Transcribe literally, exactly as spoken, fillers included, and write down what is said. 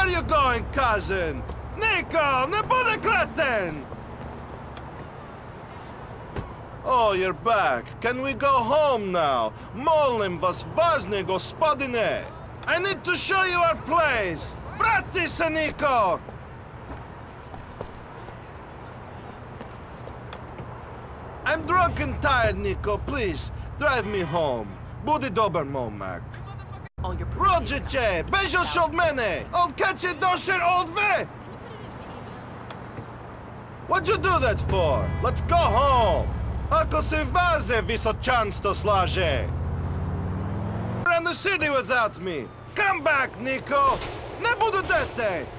are you going, cousin? Nico, ne bude kreten! Oh, you're back. Can we go home now? Molim vas, važne gospodine. I need to show you our place. Vrati se, Nico! I'm drunk and tired, Nico. Please, drive me home. Budi dobar, momak. Rođiće, bežoš od mene! Od kad će došer od ve? What'd you do that for? Let's go home! Ako se vaze visočanstvo slaže! You're in the city without me! Come back, Nico! Ne budu dete!